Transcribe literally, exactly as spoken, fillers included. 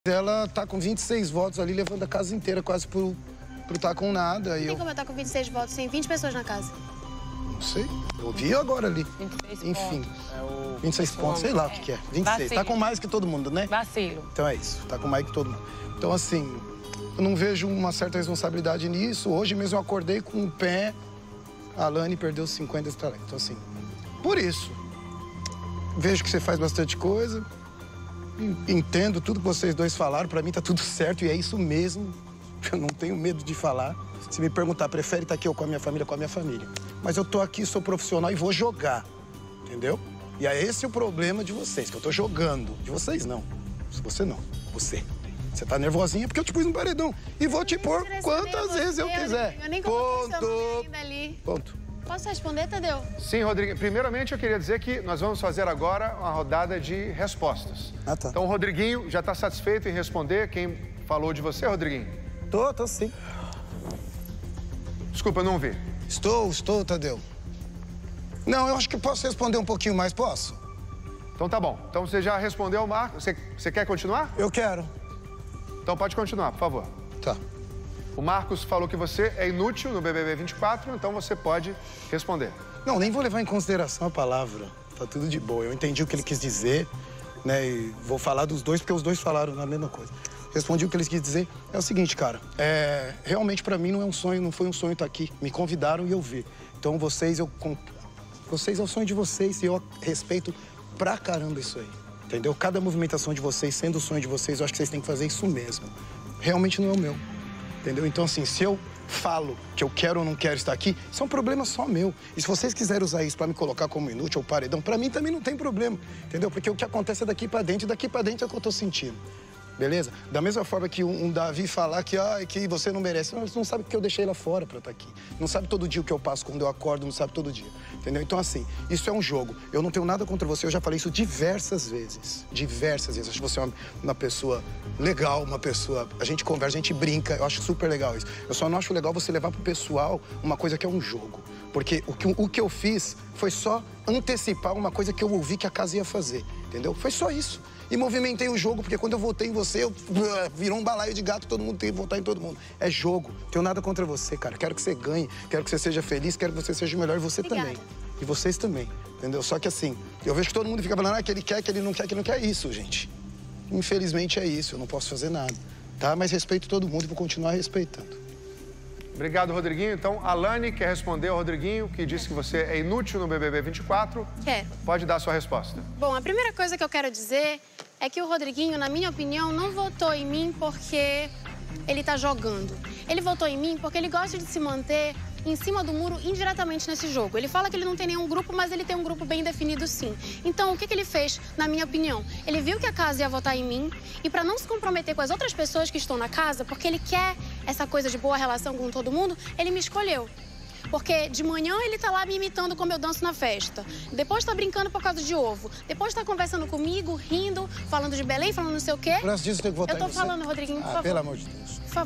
Ela tá com vinte e seis votos ali, levando a casa inteira quase pro, pro tá com nada. E Tem eu... como eu tá com vinte e seis votos, tem vinte pessoas na casa? Não sei, eu vi agora ali. vinte e seis Enfim, pontos. É o... vinte e seis pontos, sei lá o que, que é. vinte e seis, Vacilo. tá com mais que todo mundo, né? Vacilo. Então é isso, tá com mais que todo mundo. Então assim, eu não vejo uma certa responsabilidade nisso. Hoje mesmo eu acordei com o pé, a Alane perdeu cinquenta de talento. Então assim, por isso, vejo que você faz bastante coisa. Entendo tudo que vocês dois falaram, pra mim tá tudo certo e é isso mesmo. Eu não tenho medo de falar. Se me perguntar, prefere estar aqui ou com a minha família, com a minha família. Mas eu tô aqui, sou profissional e vou jogar, entendeu? E é esse o problema de vocês, que eu tô jogando. De vocês não, você não, você. Você tá nervosinha porque eu te pus no paredão. E vou te pôr quantas vezes eu quiser. Eu nem Ponto. ainda ali. Ponto. Posso responder, Tadeu? Sim, Rodriguinho. Primeiramente, eu queria dizer que nós vamos fazer agora uma rodada de respostas. Ah, tá. Então, o Rodriguinho já está satisfeito em responder. Quem falou de você, Rodriguinho? Tô, tô sim. Desculpa, eu não vi. Estou, estou, Tadeu. Não, eu acho que posso responder um pouquinho mais, posso? Então tá bom. Então você já respondeu, Marcos. Você, você quer continuar? Eu quero. Então pode continuar, por favor. Tá. O Marcos falou que você é inútil no B B B vinte e quatro, então você pode responder. Não, nem vou levar em consideração a palavra. Tá tudo de boa. Eu entendi o que ele quis dizer, né? E vou falar dos dois, porque os dois falaram a mesma coisa. Respondi o que eles quis dizer. É o seguinte, cara. É... Realmente, pra mim, não é um sonho, não foi um sonho estar aqui. Me convidaram e eu vi. Então, vocês, eu... Vocês é o sonho de vocês e eu respeito pra caramba isso aí. Entendeu? Cada movimentação de vocês, sendo o sonho de vocês, eu acho que vocês têm que fazer isso mesmo. Realmente não é o meu. Entendeu? Então, assim, se eu falo que eu quero ou não quero estar aqui, isso é um problema só meu. E se vocês quiserem usar isso pra me colocar como inútil ou paredão, pra mim também não tem problema, entendeu? Porque o que acontece é daqui pra dentro e daqui pra dentro é o que eu tô sentindo. Beleza? Da mesma forma que um, um Davi falar que, ah, que você não merece, não, você não sabe que eu deixei lá fora pra estar aqui. Não sabe todo dia o que eu passo quando eu acordo, não sabe todo dia. Entendeu? Então, assim, isso é um jogo. Eu não tenho nada contra você, eu já falei isso diversas vezes. Diversas vezes. Acho que você é uma, uma pessoa legal, uma pessoa... A gente conversa, a gente brinca, eu acho super legal isso. Eu só não acho legal você levar pro pessoal uma coisa que é um jogo. Porque o que, o que eu fiz foi só antecipar uma coisa que eu ouvi que a casa ia fazer, entendeu? Foi só isso. E movimentei o jogo, porque quando eu votei em você, eu, virou um balaio de gato, todo mundo tem que votar em todo mundo. É jogo. Tenho nada contra você, cara. Quero que você ganhe, quero que você seja feliz, quero que você seja o melhor e você Obrigada. também. E vocês também, entendeu? Só que assim, eu vejo que todo mundo fica falando, ah, que ele quer, que ele não quer, que ele não quer. É isso, gente. Infelizmente é isso, eu não posso fazer nada, tá? Mas respeito todo mundo e vou continuar respeitando. Obrigado, Rodriguinho. Então, a Alane quer responder ao Rodriguinho, que disse que você é inútil no B B B vinte e quatro. Quer. Pode dar a sua resposta. Bom, a primeira coisa que eu quero dizer é que o Rodriguinho, na minha opinião, não votou em mim porque ele tá jogando. Ele votou em mim porque ele gosta de se manter em cima do muro indiretamente nesse jogo. Ele fala que ele não tem nenhum grupo, mas ele tem um grupo bem definido sim. Então, o que, que ele fez, na minha opinião? Ele viu que a casa ia votar em mim e para não se comprometer com as outras pessoas que estão na casa, porque ele quer essa coisa de boa relação com todo mundo, ele me escolheu. Porque de manhã ele tá lá me imitando como eu danço na festa. Depois tá brincando por causa de ovo. Depois tá conversando comigo, rindo, falando de Belém, falando não sei o quê. Por causa disso, eu tenho que votar Eu tô em você. falando, Rodriguinho, por Ah, favor. pelo amor de Deus.